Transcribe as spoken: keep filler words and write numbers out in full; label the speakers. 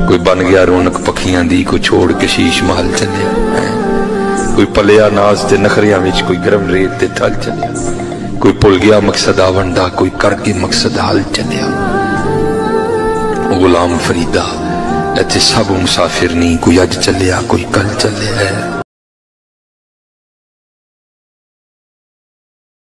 Speaker 1: कोई बन गया रौनक पखियां दी, कोई छोड़ के शीश महल चलिया है, कोई पलिया नाज ते नखरियां विच, कोई गरम रेत ते ठल चलिया, कोई भुल गया मकसद आवन दा, कोई करके मकसद हल चलिया। गुलाम फरीदा इत्थे सब मुसाफिर नहीं, कोई अज चलिया कोई कल चलिया है।